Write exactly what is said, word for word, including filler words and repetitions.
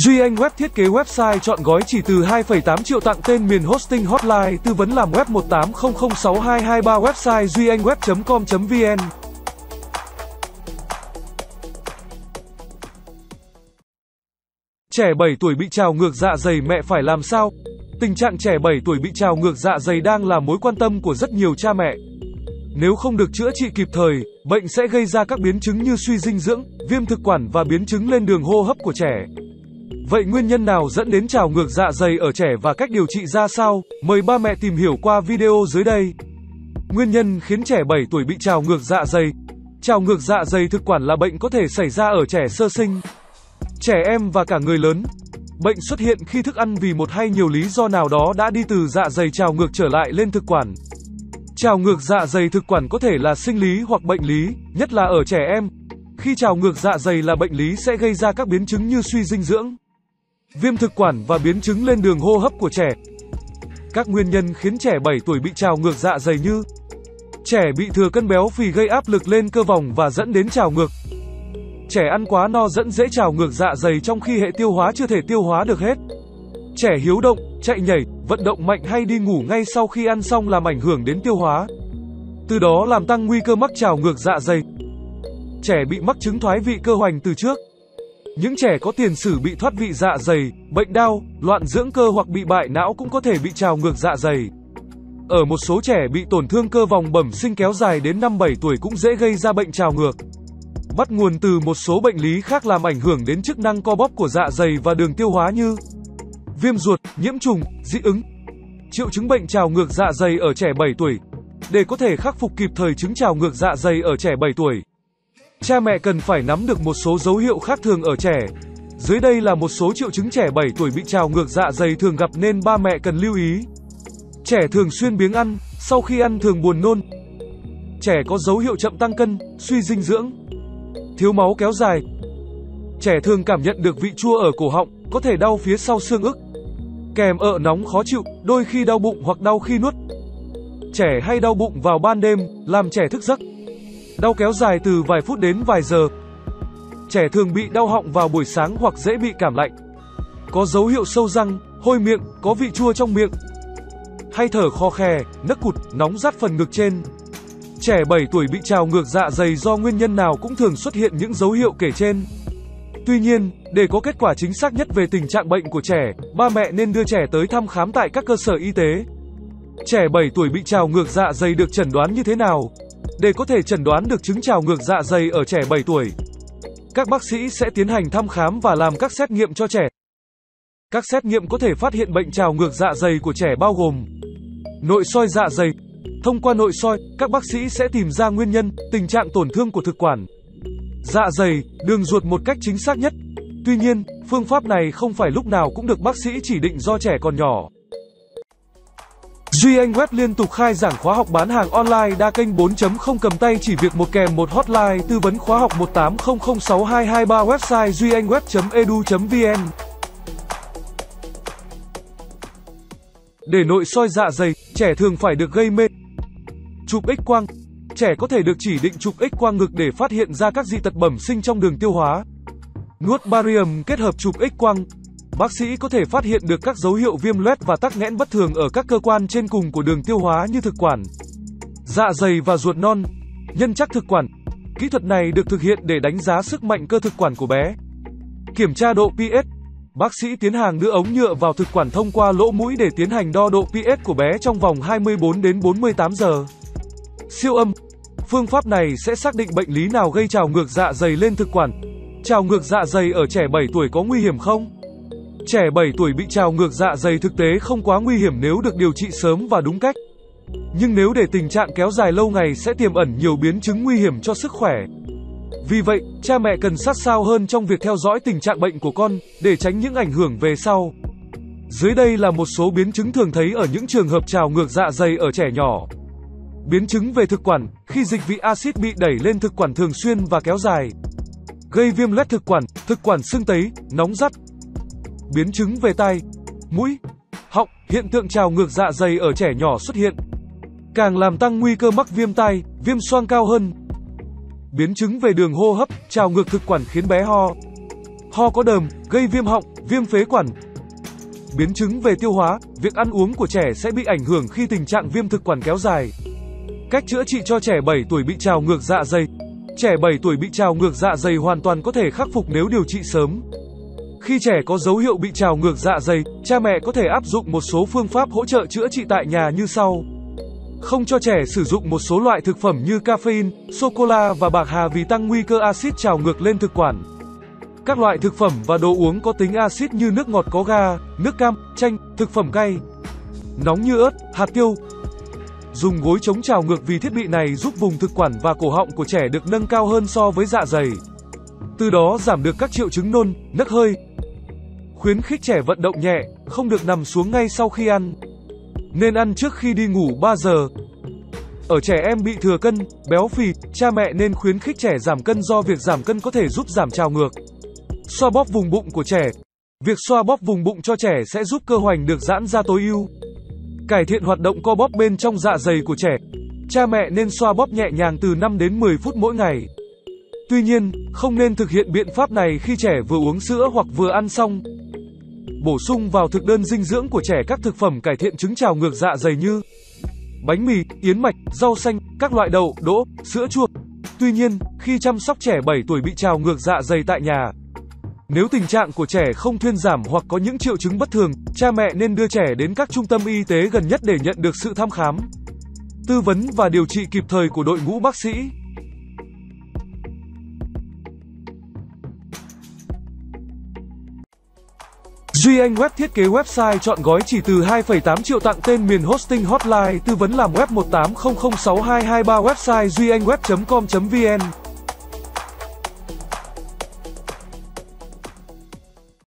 Duy Anh Web thiết kế website chọn gói chỉ từ hai phẩy tám triệu, tặng tên miền hosting hotline tư vấn làm web một tám không không sáu hai hai ba, website duy anh web chấm com chấm vn. Trẻ bảy tuổi bị trào ngược dạ dày, mẹ phải làm sao? Tình trạng trẻ bảy tuổi bị trào ngược dạ dày đang là mối quan tâm của rất nhiều cha mẹ. Nếu không được chữa trị kịp thời, bệnh sẽ gây ra các biến chứng như suy dinh dưỡng, viêm thực quản và biến chứng lên đường hô hấp của trẻ. Vậy nguyên nhân nào dẫn đến trào ngược dạ dày ở trẻ và cách điều trị ra sao? Mời ba mẹ tìm hiểu qua video dưới đây. Nguyên nhân khiến trẻ bảy tuổi bị trào ngược dạ dày. Trào ngược dạ dày thực quản là bệnh có thể xảy ra ở trẻ sơ sinh, trẻ em và cả người lớn. Bệnh xuất hiện khi thức ăn vì một hay nhiều lý do nào đó đã đi từ dạ dày trào ngược trở lại lên thực quản. Trào ngược dạ dày thực quản có thể là sinh lý hoặc bệnh lý, nhất là ở trẻ em. Khi trào ngược dạ dày là bệnh lý sẽ gây ra các biến chứng như suy dinh dưỡng, viêm thực quản và biến chứng lên đường hô hấp của trẻ. Các nguyên nhân khiến trẻ bảy tuổi bị trào ngược dạ dày như: trẻ bị thừa cân béo phì gây áp lực lên cơ vòng và dẫn đến trào ngược. Trẻ ăn quá no dẫn dễ trào ngược dạ dày trong khi hệ tiêu hóa chưa thể tiêu hóa được hết. Trẻ hiếu động, chạy nhảy, vận động mạnh hay đi ngủ ngay sau khi ăn xong làm ảnh hưởng đến tiêu hóa, từ đó làm tăng nguy cơ mắc trào ngược dạ dày. Trẻ bị mắc chứng thoái vị cơ hoành từ trước. Những trẻ có tiền sử bị thoát vị dạ dày, bệnh đau, loạn dưỡng cơ hoặc bị bại não cũng có thể bị trào ngược dạ dày. Ở một số trẻ bị tổn thương cơ vòng bẩm sinh kéo dài đến năm bảy tuổi cũng dễ gây ra bệnh trào ngược. Bắt nguồn từ một số bệnh lý khác làm ảnh hưởng đến chức năng co bóp của dạ dày và đường tiêu hóa như viêm ruột, nhiễm trùng, dị ứng. Triệu chứng bệnh trào ngược dạ dày ở trẻ bảy tuổi. Để có thể khắc phục kịp thời chứng trào ngược dạ dày ở trẻ bảy tuổi, cha mẹ cần phải nắm được một số dấu hiệu khác thường ở trẻ. Dưới đây là một số triệu chứng trẻ bảy tuổi bị trào ngược dạ dày thường gặp nên ba mẹ cần lưu ý. Trẻ thường xuyên biếng ăn, sau khi ăn thường buồn nôn. Trẻ có dấu hiệu chậm tăng cân, suy dinh dưỡng, thiếu máu kéo dài. Trẻ thường cảm nhận được vị chua ở cổ họng, có thể đau phía sau xương ức, kèm ợ nóng khó chịu, đôi khi đau bụng hoặc đau khi nuốt. Trẻ hay đau bụng vào ban đêm, làm trẻ thức giấc, đau kéo dài từ vài phút đến vài giờ. Trẻ thường bị đau họng vào buổi sáng hoặc dễ bị cảm lạnh. Có dấu hiệu sâu răng, hôi miệng, có vị chua trong miệng. Hay thở khò khè, nấc cụt, nóng rát phần ngực trên. Trẻ bảy tuổi bị trào ngược dạ dày do nguyên nhân nào cũng thường xuất hiện những dấu hiệu kể trên. Tuy nhiên, để có kết quả chính xác nhất về tình trạng bệnh của trẻ, ba mẹ nên đưa trẻ tới thăm khám tại các cơ sở y tế. Trẻ bảy tuổi bị trào ngược dạ dày được chẩn đoán như thế nào? Để có thể chẩn đoán được chứng trào ngược dạ dày ở trẻ bảy tuổi, các bác sĩ sẽ tiến hành thăm khám và làm các xét nghiệm cho trẻ. Các xét nghiệm có thể phát hiện bệnh trào ngược dạ dày của trẻ bao gồm nội soi dạ dày. Thông qua nội soi, các bác sĩ sẽ tìm ra nguyên nhân, tình trạng tổn thương của thực quản, dạ dày, đường ruột một cách chính xác nhất. Tuy nhiên, phương pháp này không phải lúc nào cũng được bác sĩ chỉ định do trẻ còn nhỏ. Duy Anh Web liên tục khai giảng khóa học bán hàng online đa kênh bốn chấm không cầm tay chỉ việc một kèm một hotline tư vấn khóa học một tám không không sáu hai hai ba, website duy anh web chấm e d u chấm v n. Để nội soi dạ dày, trẻ thường phải được gây mê. Chụp X-quang. Trẻ có thể được chỉ định chụp X-quang ngực để phát hiện ra các dị tật bẩm sinh trong đường tiêu hóa. Nuốt barium kết hợp chụp X-quang. Bác sĩ có thể phát hiện được các dấu hiệu viêm loét và tắc nghẽn bất thường ở các cơ quan trên cùng của đường tiêu hóa như thực quản, dạ dày và ruột non. Nhân trắc thực quản. Kỹ thuật này được thực hiện để đánh giá sức mạnh cơ thực quản của bé. Kiểm tra độ pH. Bác sĩ tiến hành đưa ống nhựa vào thực quản thông qua lỗ mũi để tiến hành đo độ pH của bé trong vòng hai mươi bốn đến bốn mươi tám giờ. Siêu âm. Phương pháp này sẽ xác định bệnh lý nào gây trào ngược dạ dày lên thực quản. Trào ngược dạ dày ở trẻ bảy tuổi có nguy hiểm không? Trẻ bảy tuổi bị trào ngược dạ dày thực tế không quá nguy hiểm nếu được điều trị sớm và đúng cách. Nhưng nếu để tình trạng kéo dài lâu ngày sẽ tiềm ẩn nhiều biến chứng nguy hiểm cho sức khỏe. Vì vậy, cha mẹ cần sát sao hơn trong việc theo dõi tình trạng bệnh của con, để tránh những ảnh hưởng về sau. Dưới đây là một số biến chứng thường thấy ở những trường hợp trào ngược dạ dày ở trẻ nhỏ. Biến chứng về thực quản, khi dịch vị axit bị đẩy lên thực quản thường xuyên và kéo dài, gây viêm loét thực quản, thực quản sưng tấy, nóng rát. Biến chứng về tai, mũi, họng, hiện tượng trào ngược dạ dày ở trẻ nhỏ xuất hiện, càng làm tăng nguy cơ mắc viêm tai, viêm xoang cao hơn. Biến chứng về đường hô hấp, trào ngược thực quản khiến bé ho, ho có đờm, gây viêm họng, viêm phế quản, biến chứng về tiêu hóa, việc ăn uống của trẻ sẽ bị ảnh hưởng khi tình trạng viêm thực quản kéo dài. Cách chữa trị cho trẻ bảy tuổi bị trào ngược dạ dày. Trẻ bảy tuổi bị trào ngược dạ dày hoàn toàn có thể khắc phục nếu điều trị sớm. Khi trẻ có dấu hiệu bị trào ngược dạ dày, cha mẹ có thể áp dụng một số phương pháp hỗ trợ chữa trị tại nhà như sau. Không cho trẻ sử dụng một số loại thực phẩm như caffeine, sô-cô-la và bạc hà vì tăng nguy cơ axit trào ngược lên thực quản. Các loại thực phẩm và đồ uống có tính axit như nước ngọt có ga, nước cam, chanh, thực phẩm cay, nóng như ớt, hạt tiêu. Dùng gối chống trào ngược vì thiết bị này giúp vùng thực quản và cổ họng của trẻ được nâng cao hơn so với dạ dày. Từ đó giảm được các triệu chứng nôn, nấc hơi. Khuyến khích trẻ vận động nhẹ, không được nằm xuống ngay sau khi ăn. Nên ăn trước khi đi ngủ ba giờ. Ở trẻ em bị thừa cân, béo phì, cha mẹ nên khuyến khích trẻ giảm cân do việc giảm cân có thể giúp giảm trào ngược. Xoa bóp vùng bụng của trẻ. Việc xoa bóp vùng bụng cho trẻ sẽ giúp cơ hoành được giãn ra tối ưu. Cải thiện hoạt động co bóp bên trong dạ dày của trẻ. Cha mẹ nên xoa bóp nhẹ nhàng từ năm đến mười phút mỗi ngày. Tuy nhiên, không nên thực hiện biện pháp này khi trẻ vừa uống sữa hoặc vừa ăn xong. Bổ sung vào thực đơn dinh dưỡng của trẻ các thực phẩm cải thiện chứng trào ngược dạ dày như bánh mì, yến mạch, rau xanh, các loại đậu, đỗ, sữa chua. Tuy nhiên, khi chăm sóc trẻ bảy tuổi bị trào ngược dạ dày tại nhà, nếu tình trạng của trẻ không thuyên giảm hoặc có những triệu chứng bất thường, cha mẹ nên đưa trẻ đến các trung tâm y tế gần nhất để nhận được sự thăm khám, tư vấn và điều trị kịp thời của đội ngũ bác sĩ. Duy Anh Web thiết kế website chọn gói chỉ từ hai phẩy tám triệu tặng tên miền hosting hotline tư vấn làm web một tám không không sáu hai hai ba website duy anh web chấm com chấm vn.